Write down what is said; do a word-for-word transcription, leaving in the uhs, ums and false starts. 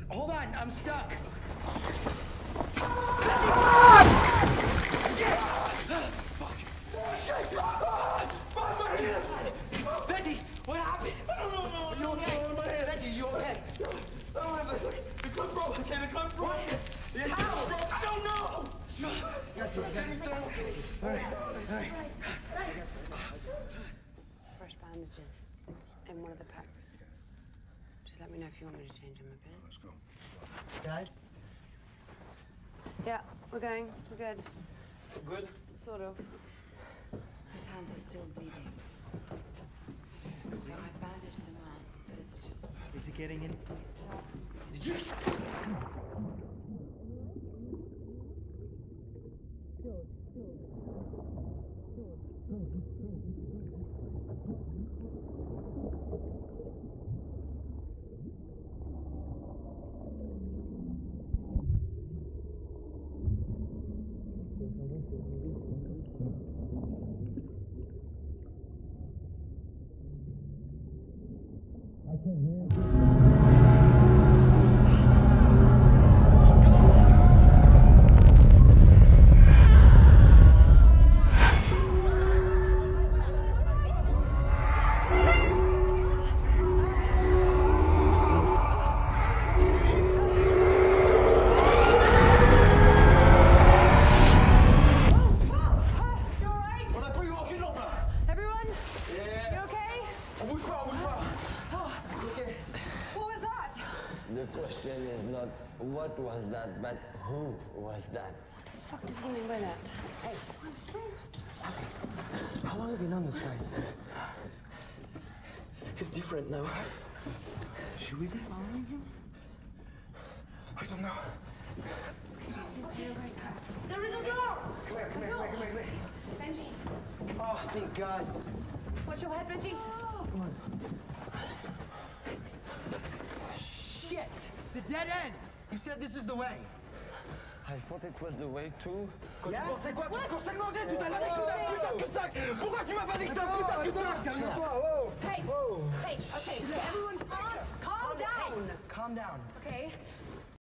Hold on, I'm stuck. Veggie, what happened? I don't know, no, you okay? Veggie, you okay? The clip broke. Okay, the clip broke. How? I don't know. Got you, got you. All right, all right. Fresh bandages in one of the packs. Just let me know if you want me to change them, okay? Let's go. Guys? Yeah, we're going. We're good. Good? Sort of. His hands are still bleeding. So I bandaged them up, but it's just... Is it getting in? It's not. Did you... I can't hear it. The question is not what was that, but who was that? What the fuck does he mean by that? Hey, I'm serious. How long have you known this guy? He's different now. Should we be following him? I don't know. There is a door! Come here, come here, come here, come here. Benji. Oh, thank God. Watch your head, Benji. Come on. Shit! It's a dead end! You said this is the way. I thought it was the way too. Quand tu pensais quoi? Quand je t'ai demandé tout à l'heure que c'était un putain de cul-de-sac! Pourquoi tu m'as pas dit que c'était un putain de cul-de-sac? Calme-toi, oh! Hey, hey, okay, so everyone, calm down. Calm down. Okay,